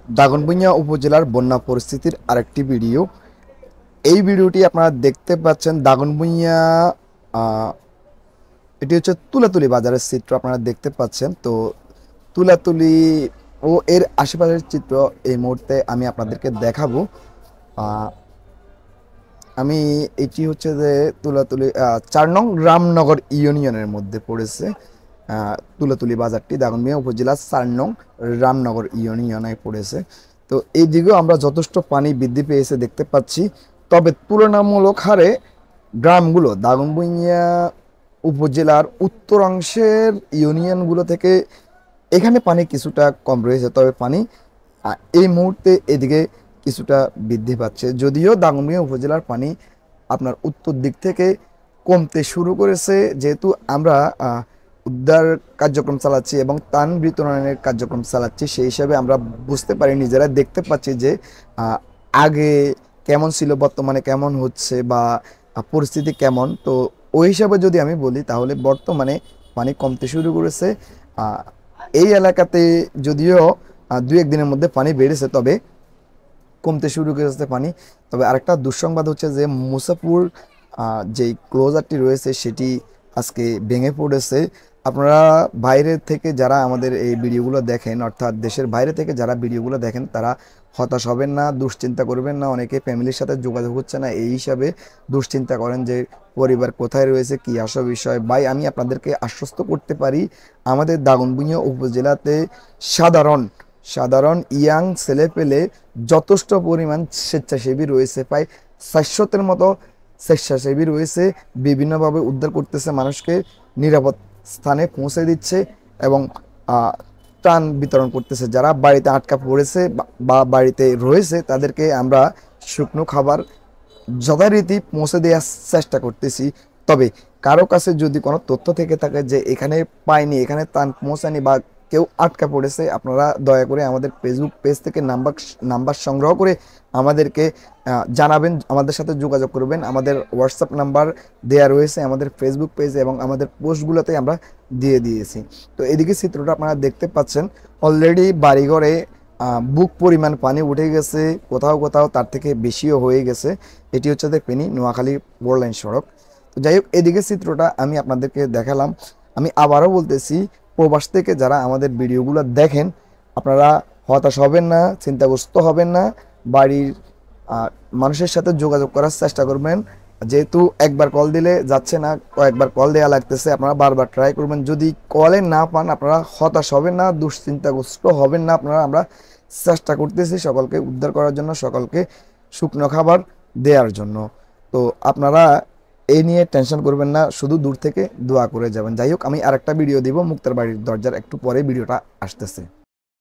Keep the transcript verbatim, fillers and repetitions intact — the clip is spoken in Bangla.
দাগনভূঞা উপজেলার বন্যা পরিস্থিতির আরেকটি ভিডিও। এই ভিডিওটি আপনারা দেখতে পাচ্ছেন দাগনভূঞা, আহ, এটি হচ্ছে তুলাতুলি বাজারের চিত্র আপনারা দেখতে পাচ্ছেন। তো তুলাতুলি ও এর আশেপাশের চিত্র এই মুহূর্তে আমি আপনাদেরকে দেখাবো। আহ, আমি এটি হচ্ছে যে তুলাতুলি আহ, চার নং রামনগর ইউনিয়নের মধ্যে পড়েছে। আহ, তুলাতুলি বাজারটি দাগনভূঞা উপজেলার চার নং রামনগর ইউনিয়নে পড়েছে। তো এই দিকেও আমরা যথেষ্ট পানি বৃদ্ধি পেয়েছে দেখতে পাচ্ছি। তবে তুলনামূলক হারে গ্রামগুলো দাগনভূঞা উপজেলার উত্তরাংশের ইউনিয়নগুলো থেকে এখানে পানি কিছুটা কম রয়েছে। তবে পানি আহ, এই মুহূর্তে এদিকে কিছুটা বৃদ্ধি পাচ্ছে, যদিও দাগনভূঞা উপজেলার পানি আপনার উত্তর দিক থেকে কমতে শুরু করেছে। যেহেতু আমরা আহ, উদ্ধার কার্যক্রম চালাচ্ছি এবং ত্রাণ বিতরণের কার্যক্রম চালাচ্ছি, সেই হিসাবে আমরা বুঝতে পারি, নিজেরা দেখতে পাচ্ছি যে আহ, আগে কেমন ছিল, বর্তমানে কেমন হচ্ছে বা আহ, পরিস্থিতি কেমন। তো ওই হিসাবে যদি আমি বলি তাহলে বর্তমানে পানি কমতে শুরু করেছে। আহ, এই এলাকাতে যদিও আহ, দু একদিনের মধ্যে পানি বেড়েছে, তবে কমতে শুরু করেছে পানি। তবে আরেকটা দুঃসংবাদ হচ্ছে যে মুসাপুর আহ, যেই ক্লোজারটি রয়েছে সেটি আজকে ভেঙে পড়েছে। আপনারা বাইরে থেকে যারা আমাদের এই ভিডিওগুলো দেখেন, অর্থাৎ দেশের বাইরে থেকে যারা ভিডিওগুলো দেখেন, তারা হতাশ হবেন না, দুশ্চিন্তা করবেন না। অনেকে ফ্যামিলির সাথে যোগাযোগ হচ্ছে না, এই হিসাবে দুশ্চিন্তা করেন যে পরিবার কোথায় রয়েছে, কী আসা বিষয়। ভাই, আমি আপনাদেরকে আশ্বস্ত করতে পারি, আমাদের দাগনভূঞা উপজেলাতে সাধারণ সাধারণ ইয়াং ছেলেপেলে যথেষ্ট পরিমাণ স্বেচ্ছাসেবী রয়েছে। প্রায় চারশোতের মতো স্বেচ্ছাসেবী রয়েছে, বিভিন্নভাবে উদ্ধার করতেছে, মানুষকে নিরাপদ স্থানে পৌঁছে দিচ্ছে এবং আহ, ত্রাণ বিতরণ করতেছে। যারা বাড়িতে আটকা পড়েছে বা- বা বাড়িতে রয়েছে, তাদেরকে আমরা শুকনো খাবার যথারীতি পৌঁছে দেওয়ার চেষ্টা করতেছি। তবে কারো কাছে যদি কোনো তথ্য থেকে থাকে যে এখানে পাইনি, এখানে ত্রাণ পৌঁছায়নি বা কেউ আটকা পড়েছে, আপনারা দয়া করে আমাদের ফেসবুক পেজ থেকে নাম্বার নাম্বার সংগ্রহ করে আমাদেরকে আহ, জানাবেন, আমাদের সাথে যোগাযোগ করবেন। আমাদের হোয়াটসঅ্যাপ নাম্বার দেয়া রয়েছে আমাদের ফেসবুক পেজে এবং আমাদের পোস্টগুলোতে আমরা দিয়ে দিয়েছি। তো এদিকে চিত্রটা আপনারা দেখতে পাচ্ছেন, অলরেডি বাড়িঘরে আহ, বুক পরিমাণ পানি উঠে গেছে, কোথাও কোথাও তার থেকে বেশিও হয়ে গেছে। এটি হচ্ছে যে ফেনী নোয়াখালী ফোর লাইন সড়ক। তো যাই হোক, এদিকে চিত্রটা আমি আপনাদেরকে দেখালাম। আমি আবারও বলতেছি, প্রবাস থেকে যারা আমাদের ভিডিওগুলো দেখেন, আপনারা হতাশ হবেন না, চিন্তাগ্রস্ত হবেন না। বাড়ির আহ, মানুষের সাথে যোগাযোগ করার চেষ্টা করবেন। যেহেতু একবার কল দিলে যাচ্ছে না, কয়েকবার কল দেওয়া লাগতেছে, আপনারা বারবার ট্রাই করবেন। যদি কলে না পান, আপনারা হতাশ হবেন না, দুশ্চিন্তাগ্রস্ত হবেন না। আপনারা আমরা চেষ্টা করতেছি সকলকে উদ্ধার করার জন্য, সকলকে শুকনো খাবার দেওয়ার জন্য। তো আপনারা এই নিয়ে টেনশন করবেন না, শুধু দূর থেকে দোয়া করে যাবেন। যাই হোক, আমি আরেকটা ভিডিও দিব মুক্তার বাড়ির দরজার, একটু পরে ভিডিওটা আসতেছে।